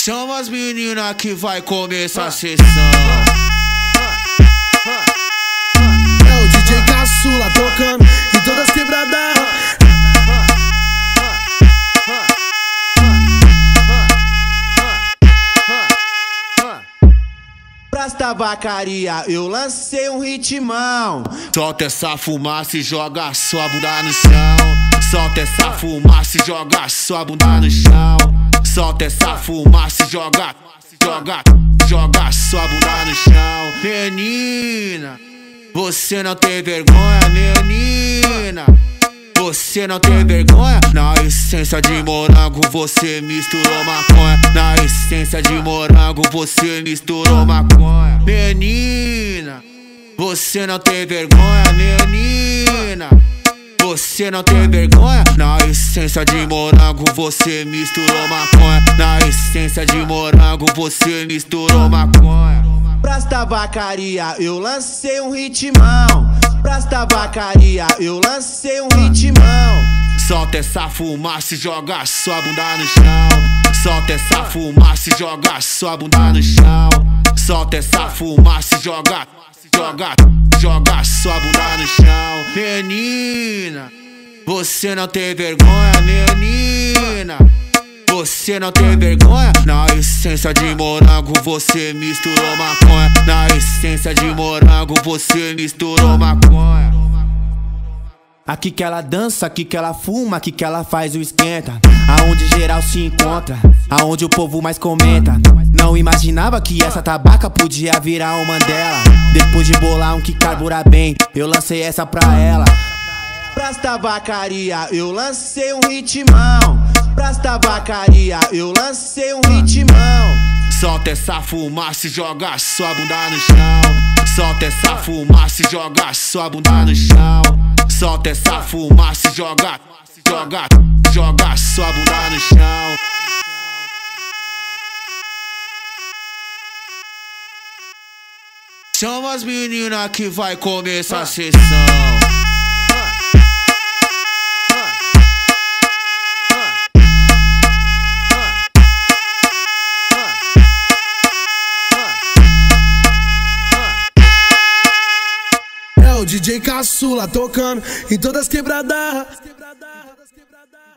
Chama as meninas que vai começar a sessão. É o DJ Caçula tocando em todas as quebradas. Pras tabacaria eu lancei um ritmão. Solta essa fumaça e joga sua bunda no chão. Solta essa fumaça e joga sua bunda no chão. Solta essa fumaça e joga sua bunda no chão. Menina, você não tem vergonha, menina. Você não tem vergonha. Na essência de morango você misturou maconha. Na essência de morango você misturou maconha. Menina, você não tem vergonha, menina. Você não tem vergonha. Na essência de morango você misturou maconha. Na essência de morango você misturou maconha. Pras tabacaria eu lancei um ritmão. Pras tabacaria eu lancei um ritmão. Solta essa fumaça e joga sua bunda no chão. Solta essa fumaça e joga sua bunda no chão. Solta essa fumaça e joga sua bunda no chão. Menina, você não tem vergonha, menina. Você não tem vergonha. Na essência de morango você misturou maconha. Na essência de morango você misturou maconha. Aqui que ela dança, aqui que ela fuma, aqui que ela faz o esquenta. Aonde geral se encontra, aonde o povo mais comenta. Não imaginava que essa tabaca podia virar um Mandela. Depois de bolar um que carbura bem, eu lancei essa pra ela. Pras tabacaria eu lancei um ritmão. Pras tabacaria eu lancei um ritmão. Solta essa fumaça e joga sua bunda no chão. Solta essa fumaça e joga sua bunda no chão. Solta essa fumaça e joga sua bunda no chão. Chama as meninas que vai começar a sessão. É o DJ Caçula tocando em todas as quebradas.